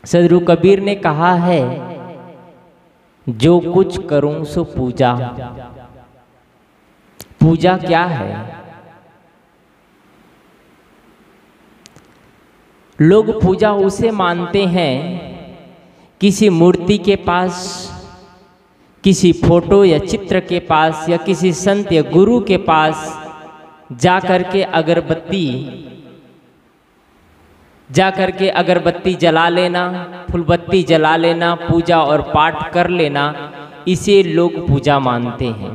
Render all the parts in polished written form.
सदगुरु कबीर ने कहा है, जो कुछ करूं सो पूजा। पूजा क्या है? लोग पूजा उसे मानते हैं किसी मूर्ति के पास, किसी फोटो या चित्र के पास, या किसी संत या गुरु के पास जाकर के अगरबत्ती जला लेना, फुलबत्ती जला लेना, पूजा और पाठ कर लेना, इसे लोग पूजा मानते हैं।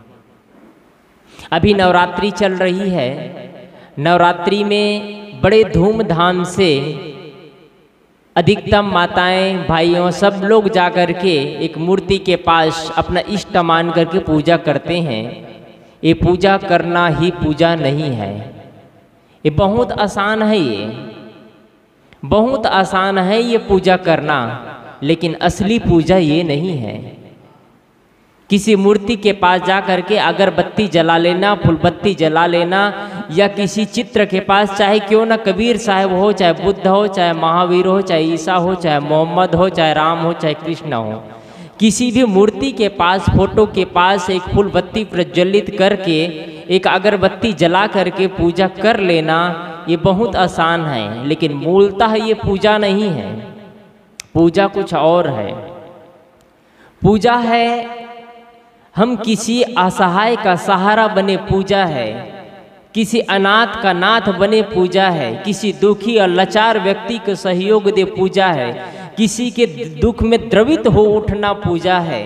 अभी नवरात्रि चल रही है। नवरात्रि में बड़े धूमधाम से अधिकतम माताएं, भाइयों, सब लोग जाकर के एक मूर्ति के पास अपना इष्ट मान करके पूजा करते हैं। ये पूजा करना ही पूजा नहीं है। ये बहुत आसान है, ये बहुत आसान है ये पूजा करना, लेकिन असली पूजा ये नहीं है। किसी मूर्ति के पास जा करके अगरबत्ती जला लेना, फुलबत्ती जला लेना, या किसी चित्र के पास, चाहे क्यों ना कबीर साहब हो, चाहे बुद्ध हो, चाहे महावीर हो, चाहे ईसा हो, चाहे मोहम्मद हो, चाहे राम हो, चाहे कृष्ण हो, किसी भी मूर्ति के पास, फोटो के पास एक फुलबत्ती प्रज्वलित करके, एक अगरबत्ती जला करके पूजा कर लेना, ये बहुत आसान है, लेकिन मूलतः ये पूजा नहीं है। पूजा कुछ और है। पूजा है हम किसी असहाय का सहारा बने, पूजा है किसी अनाथ का नाथ बने, पूजा है किसी दुखी और लाचार व्यक्ति को सहयोग दे, पूजा है किसी के दुख में द्रवित हो उठना, पूजा है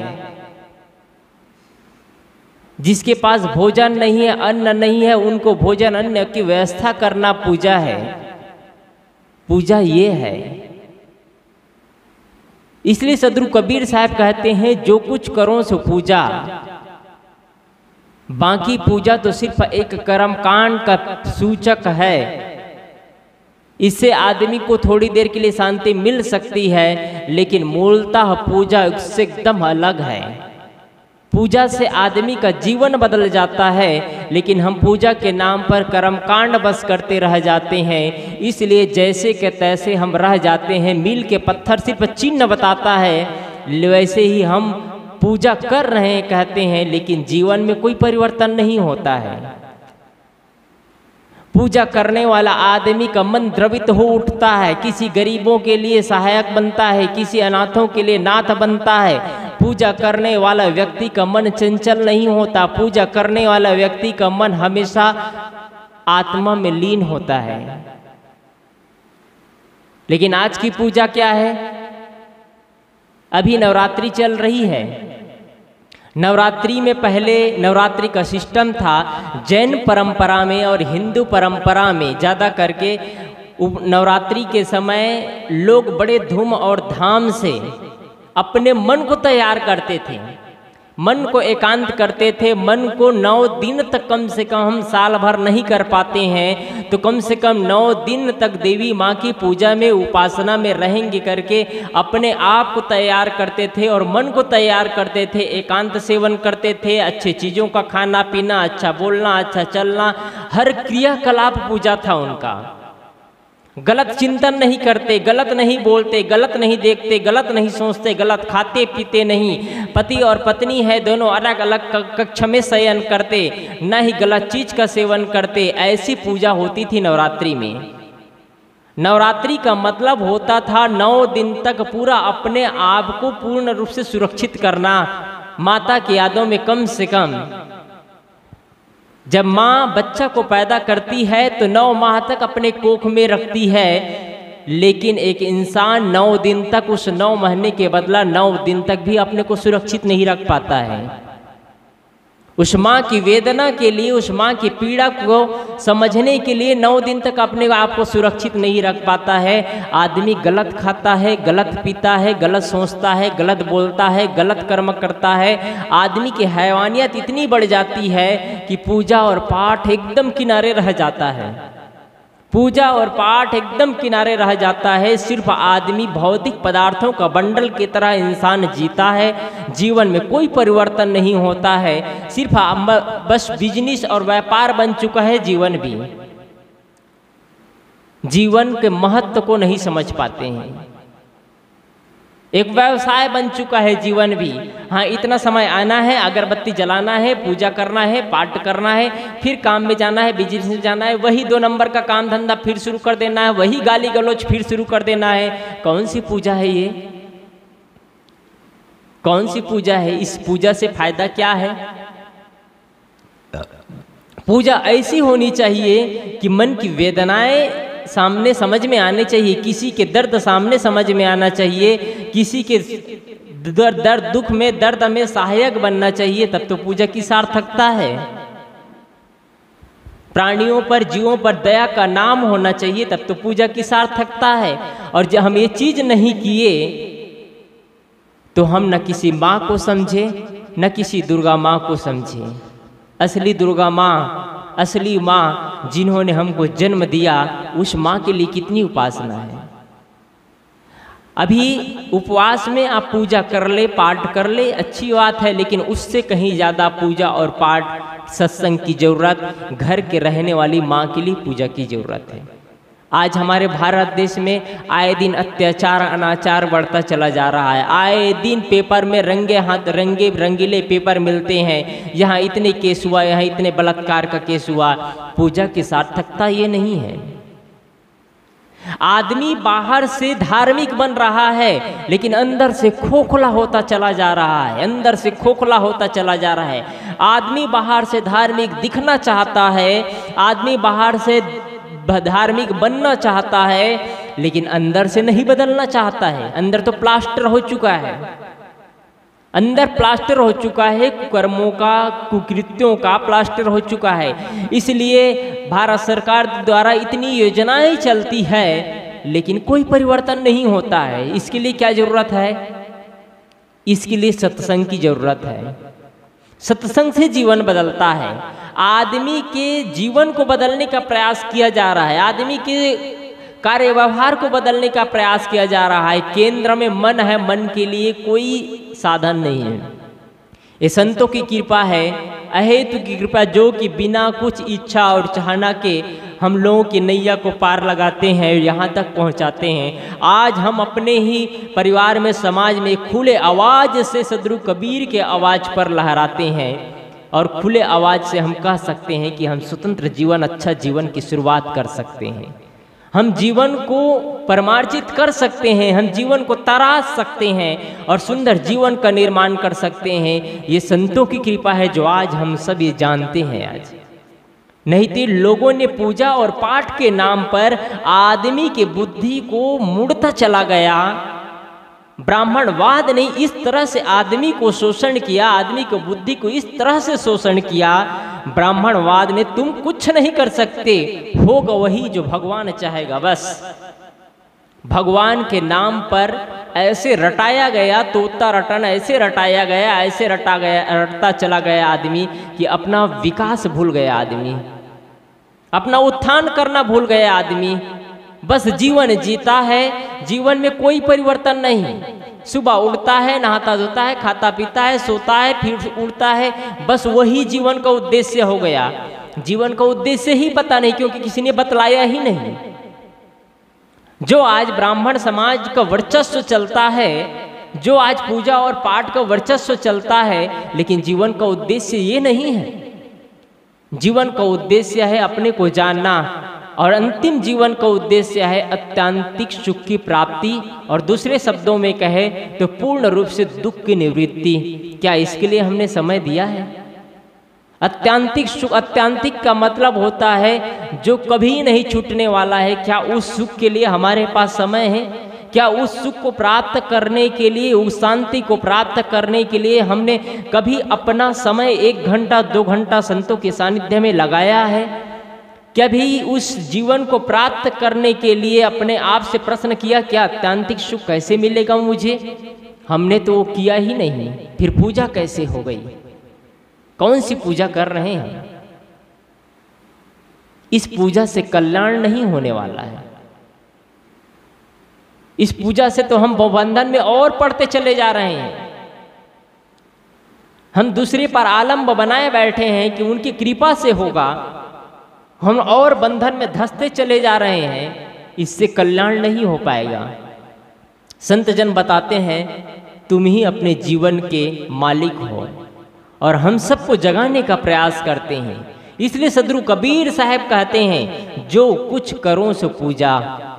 जिसके पास भोजन नहीं है, अन्न नहीं है, उनको भोजन अन्न की व्यवस्था करना, पूजा है। पूजा ये है। इसलिए सदगुरु कबीर साहब कहते हैं, जो कुछ करो सो पूजा। बाकी पूजा तो सिर्फ एक कर्मकांड का सूचक है। इससे आदमी को थोड़ी देर के लिए शांति मिल सकती है, लेकिन मूलतः पूजा उससे एकदम अलग है। पूजा से आदमी का जीवन बदल जाता है, लेकिन हम पूजा के नाम पर कर्मकांड बस करते रह जाते हैं। इसलिए जैसे के तैसे हम रह जाते हैं। मील के पत्थर सिर्फ चिन्ह बताता है, वैसे ही हम पूजा कर रहे हैं कहते हैं, लेकिन जीवन में कोई परिवर्तन नहीं होता है। पूजा करने वाला आदमी का मन द्रवित हो उठता है, किसी गरीबों के लिए सहायक बनता है, किसी अनाथों के लिए नाथ बनता है। पूजा करने वाला व्यक्ति का मन चंचल नहीं होता। पूजा करने वाला व्यक्ति का मन हमेशा आत्मा में लीन होता है। लेकिन आज की पूजा क्या है? अभी नवरात्रि चल रही है। नवरात्रि में पहले नवरात्रि का सिस्टम था, जैन परंपरा में और हिंदू परंपरा में ज़्यादा करके नवरात्रि के समय लोग बड़े धूम और धाम से अपने मन को तैयार करते थे, मन को एकांत करते थे। मन को 9 दिन तक, कम से कम हम साल भर नहीं कर पाते हैं तो कम से कम 9 दिन तक देवी माँ की पूजा में, उपासना में रहेंगे करके अपने आप को तैयार करते थे और मन को तैयार करते थे। एकांत सेवन करते थे, अच्छे चीज़ों का खाना पीना, अच्छा बोलना, अच्छा चलना, हर क्रियाकलाप पूजा था उनका। गलत चिंतन नहीं करते, गलत नहीं बोलते, गलत नहीं देखते, गलत नहीं सोचते, गलत खाते पीते नहीं। पति और पत्नी है, दोनों अलग अलग कक्ष में शयन करते, न ही गलत चीज का सेवन करते। ऐसी पूजा होती थी नवरात्रि में। नवरात्रि का मतलब होता था 9 दिन तक पूरा अपने आप को पूर्ण रूप से सुरक्षित करना, माता की यादों में। कम से कम जब माँ बच्चा को पैदा करती है तो 9 माह तक अपने कोख में रखती है, लेकिन एक इंसान 9 दिन तक, उस 9 महीने के बदला 9 दिन तक भी अपने को सुरक्षित नहीं रख पाता है। उस माँ की वेदना के लिए, उस माँ की पीड़ा को समझने के लिए 9 दिन तक अपने आप को सुरक्षित नहीं रख पाता है। आदमी गलत खाता है, गलत पीता है, गलत सोचता है, गलत बोलता है, गलत कर्म करता है। आदमी की हैवानियत इतनी बढ़ जाती है कि पूजा और पाठ एकदम किनारे रह जाता है। पूजा और पाठ एकदम किनारे रह जाता है। सिर्फ आदमी भौतिक पदार्थों का बंडल की तरह इंसान जीता है। जीवन में कोई परिवर्तन नहीं होता है। सिर्फ बस बिजनेस और व्यापार बन चुका है जीवन भी। जीवन के महत्व को नहीं समझ पाते हैं। एक व्यवसाय बन चुका है जीवन भी। हाँ, इतना समय आना है, अगरबत्ती जलाना है, पूजा करना है, पाठ करना है, फिर काम में जाना है, बिजनेस में जाना है, वही 2 नंबर का काम धंधा फिर शुरू कर देना है, वही गाली गलौज फिर शुरू कर देना है। कौन सी पूजा है ये? कौन सी पूजा है? इस पूजा से फायदा क्या है? पूजा ऐसी होनी चाहिए कि मन की वेदनाएं सामने समझ में आने चाहिए, किसी के दर्द सामने समझ में आना चाहिए, किसी के दर्द दुख में दर्द में सहायक बनना चाहिए, तब तो पूजा की सार्थकता है। प्राणियों पर, जीवों पर दया का नाम होना चाहिए, तब तो पूजा की सार्थकता है। और जब हम ये चीज नहीं किए तो हम न किसी माँ को समझे, न किसी दुर्गा माँ को समझे। असली दुर्गा माँ, असली माँ जिन्होंने हमको जन्म दिया, उस माँ के लिए कितनी उपासना है। अभी उपवास में आप पूजा कर ले, पाठ कर ले, अच्छी बात है, लेकिन उससे कहीं ज़्यादा पूजा और पाठ, सत्संग की ज़रूरत, घर के रहने वाली माँ के लिए पूजा की ज़रूरत है। आज हमारे भारत देश में आए दिन अत्याचार, अनाचार बढ़ता चला जा रहा है। आए दिन पेपर में रंगे हाथ रंगीले पेपर मिलते हैं, यहाँ इतने केस हुआ, यहाँ इतने बलात्कार का केस हुआ। पूजा की सार्थकता ये नहीं है। आदमी बाहर से धार्मिक बन रहा है, लेकिन अंदर से खोखला होता चला जा रहा है, अंदर से खोखला होता चला जा रहा है। आदमी बाहर से धार्मिक दिखना चाहता है, आदमी बाहर से धार्मिक बनना चाहता है, लेकिन अंदर से नहीं बदलना चाहता है। अंदर तो प्लास्टर हो चुका है, अंदर प्लास्टर हो चुका है, कर्मों का, कुकृत्यों का प्लास्टर हो चुका है। इसलिए भारत सरकार द्वारा इतनी योजनाएं चलती है, लेकिन कोई परिवर्तन नहीं होता है। इसके लिए क्या जरूरत है? इसके लिए सत्संग की जरूरत है। सत्संग से जीवन बदलता है। आदमी के जीवन को बदलने का प्रयास किया जा रहा है, आदमी के कार्य व्यवहार को बदलने का प्रयास किया जा रहा है। केंद्र में मन है, मन के लिए कोई साधन नहीं है। ये संतों की कृपा है, अहेतु की कृपा, जो कि बिना कुछ इच्छा और चाहना के हम लोगों की नैया को पार लगाते हैं, यहाँ तक पहुँचाते हैं। आज हम अपने ही परिवार में, समाज में खुले आवाज़ से सदगुरु कबीर के आवाज़ पर लहराते हैं, और खुले आवाज़ से हम कह सकते हैं कि हम स्वतंत्र जीवन, अच्छा जीवन की शुरुआत कर सकते हैं। हम जीवन को परमार्जित कर सकते हैं, हम जीवन को तराश सकते हैं और सुंदर जीवन का निर्माण कर सकते हैं। ये संतों की कृपा है जो आज हम सब ये जानते हैं। आज नहीं तो लोगों ने पूजा और पाठ के नाम पर आदमी के बुद्धि को मुड़ता चला गया। ब्राह्मणवाद ने इस तरह से आदमी को शोषण किया, आदमी को बुद्धि को इस तरह से शोषण किया। ब्राह्मणवाद ने तुम कुछ नहीं कर सकते, होगा वही जो भगवान चाहेगा। बस भगवान के नाम पर ऐसे रटाया गया, तोता रटन ऐसे रटाया गया, ऐसे रटता चला गया आदमी कि अपना विकास भूल गया आदमी, अपना उत्थान करना भूल गया आदमी। बस जीवन जीता है, जीवन में कोई परिवर्तन नहीं। सुबह उठता है, नहाता धोता है, खाता पीता है, सोता है, फिर उठता है, बस वही जीवन का उद्देश्य हो गया। जीवन का उद्देश्य ही पता नहीं, क्योंकि किसी ने बतलाया ही नहीं। जो आज ब्राह्मण समाज का वर्चस्व चलता है, जो आज पूजा और पाठ का वर्चस्व चलता है, लेकिन जीवन का उद्देश्य ये नहीं है। जीवन का उद्देश्य है अपने को जानना, और अंतिम जीवन का उद्देश्य है अत्यांतिक सुख की प्राप्ति, और दूसरे शब्दों में कहे तो पूर्ण रूप से दुख की निवृत्ति। क्या इसके लिए हमने समय दिया है? अत्यांतिक सुख, अत्यांतिक का मतलब होता है जो कभी नहीं छूटने वाला है। क्या उस सुख के लिए हमारे पास समय है? क्या उस सुख को प्राप्त करने के लिए, उस शांति को प्राप्त करने के लिए हमने कभी अपना समय 1 घंटा 2 घंटा संतों के सानिध्य में लगाया है? कभी उस जीवन को प्राप्त करने के लिए अपने आप से प्रश्न किया, क्या अत्यांतिक सुख कैसे मिलेगा मुझे? हमने तो वो किया ही नहीं। फिर पूजा कैसे हो गई? कौन सी पूजा कर रहे हैं? इस पूजा से कल्याण नहीं होने वाला है। इस पूजा से तो हम बंधन में और पड़ते चले जा रहे हैं। हम दूसरे पर आलम्ब बनाए बैठे हैं कि उनकी कृपा से होगा, हम और बंधन में धंसते चले जा रहे हैं। इससे कल्याण नहीं हो पाएगा। संत जन बताते हैं तुम ही अपने जीवन के मालिक हो, और हम सबको जगाने का प्रयास करते हैं। इसलिए सदगुरु कबीर साहब कहते हैं जो कुछ करो सो पूजा।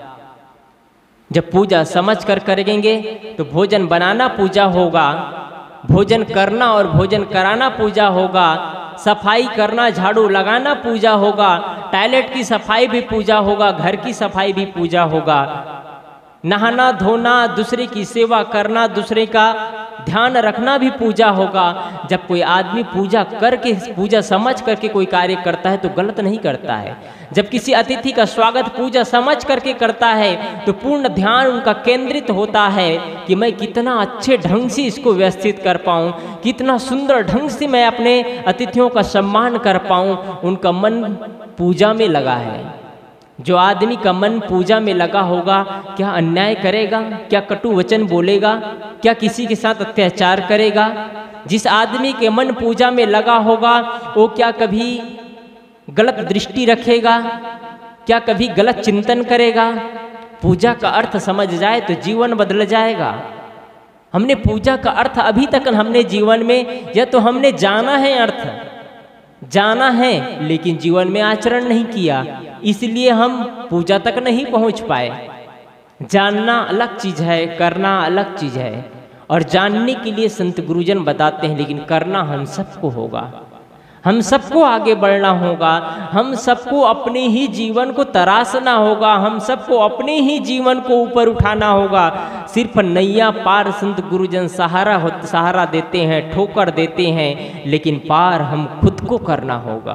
जब पूजा समझ कर करेंगे तो भोजन बनाना पूजा होगा, भोजन करना और भोजन कराना पूजा होगा, सफाई करना झाड़ू लगाना पूजा होगा, टॉयलेट की सफाई भी पूजा होगा, घर की सफाई भी पूजा होगा, नहाना धोना, दूसरे की सेवा करना, दूसरे का ध्यान रखना भी पूजा होगा। जब कोई आदमी पूजा करके, पूजा समझ करके कोई कार्य करता है तो गलत नहीं करता है। जब किसी अतिथि का स्वागत पूजा समझ करके करता है तो पूर्ण ध्यान उनका केंद्रित होता है कि मैं कितना अच्छे ढंग से इसको व्यवस्थित कर पाऊँ, कितना सुंदर ढंग से मैं अपने अतिथियों का सम्मान कर पाऊँ। उनका मन पूजा में लगा है। जो आदमी का मन पूजा में लगा होगा, क्या अन्याय करेगा, क्या कटु वचन बोलेगा, क्या किसी के साथ अत्याचार करेगा? जिस आदमी के मन पूजा में लगा होगा वो क्या कभी गलत दृष्टि रखेगा, क्या कभी गलत चिंतन करेगा? पूजा का अर्थ समझ जाए तो जीवन बदल जाएगा। हमने पूजा का अर्थ अभी तक हमने जीवन में, या तो हमने जाना है, अर्थ जाना है, लेकिन जीवन में आचरण नहीं किया, इसलिए हम पूजा तक नहीं पहुंच पाए। जानना अलग चीज है, करना अलग चीज है। और जानने के लिए संत गुरुजन बताते हैं, लेकिन करना हम सबको होगा, हम सबको आगे बढ़ना होगा, हम सबको अपने ही जीवन को तराशना होगा, हम सबको अपने ही जीवन को ऊपर उठाना होगा। सिर्फ नैया पार संत गुरुजन सहारा देते हैं, ठोकर देते हैं, लेकिन पार हम खुद को करना होगा।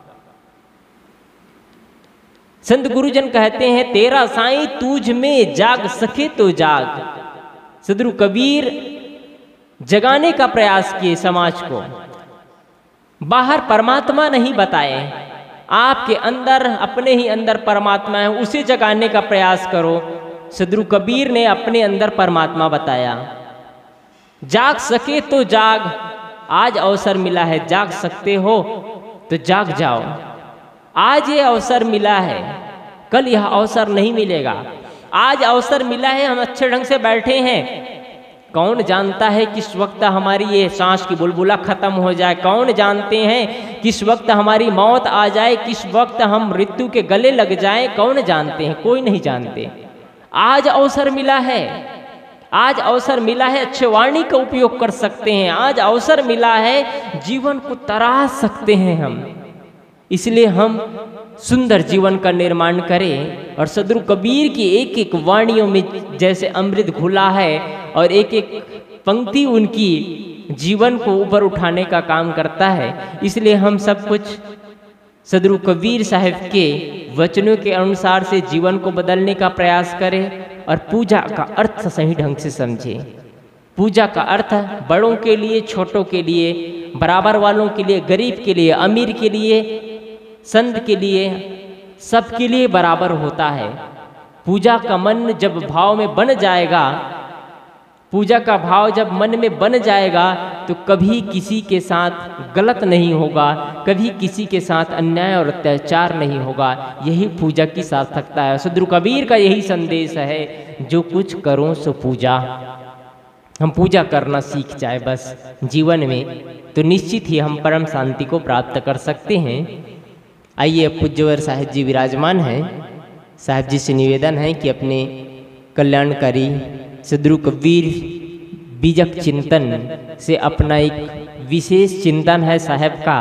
संत गुरुजन कहते हैं तेरा साईं तुझ में जाग सके तो जाग। सदगुरु कबीर जगाने का प्रयास किए समाज को, बाहर परमात्मा नहीं बताए, आपके अंदर, अपने ही अंदर परमात्मा है, उसे जगाने का प्रयास करो। सदगुरु कबीर ने अपने अंदर परमात्मा बताया। जाग सके तो जाग, आज अवसर मिला है, जाग सकते हो तो जाग जाओ। आज ये अवसर मिला है, कल यह अवसर नहीं मिलेगा। आज अवसर मिला है, हम अच्छे ढंग से बैठे हैं, कौन जानता है किस वक्त हमारी ये सांस की बुलबुला खत्म हो जाए, कौन जानते हैं किस वक्त हमारी मौत आ जाए, किस वक्त हम मृत्यु के गले लग जाएं, कौन जानते हैं? कोई नहीं जानते। आज अवसर मिला है, आज अवसर मिला है, अच्छे वाणी का उपयोग कर सकते हैं, आज अवसर मिला है, जीवन को तराश सकते हैं हम। इसलिए हम सुंदर जीवन का निर्माण करें। और सदगुरु कबीर की एक एक वाणियों में जैसे अमृत घुला है, और एक एक पंक्ति उनकी जीवन को ऊपर उठाने का काम करता है। इसलिए हम सब कुछ सदगुरु कबीर साहब के वचनों के अनुसार से जीवन को बदलने का प्रयास करें, और पूजा का अर्थ सही ढंग से समझें। पूजा का अर्थ बड़ों के लिए, छोटों के लिए, बराबर वालों के लिए, गरीब के लिए, अमीर के लिए, संत के लिए, सबके लिए बराबर होता है। पूजा का मन जब भाव में बन जाएगा, पूजा का भाव जब मन में बन जाएगा तो कभी किसी के साथ गलत नहीं होगा, कभी किसी के साथ अन्याय और अत्याचार नहीं होगा। यही पूजा की सार्थकता है। सदगुरु कबीर का यही संदेश है, जो कुछ करो सो पूजा। हम पूजा करना सीख जाए बस जीवन में, तो निश्चित ही हम परम शांति को प्राप्त कर सकते हैं। आइए, पूज्यवर साहिब जी विराजमान हैं। साहिब जी से निवेदन है कि अपने कल्याणकारी सदगुरु कबीर बीजक चिंतन से अपना एक विशेष चिंतन है साहब का,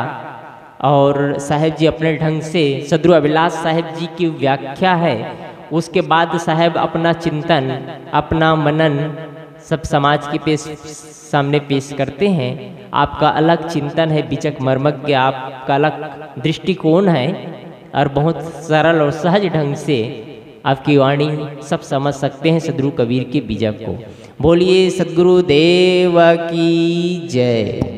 और साहब जी अपने ढंग से सदगुरु अभिलाष साहब जी की व्याख्या है, उसके बाद साहब अपना चिंतन, अपना मनन सब समाज के सामने पेश करते हैं। आपका अलग चिंतन है, बीजक मर्मज्ञ आपका अलग दृष्टिकोण है, और बहुत सरल और सहज ढंग से आपकी वाणी सब समझ सकते हैं सदगुरु कबीर के बीजक को। बोलिए सदगुरु देव की जय।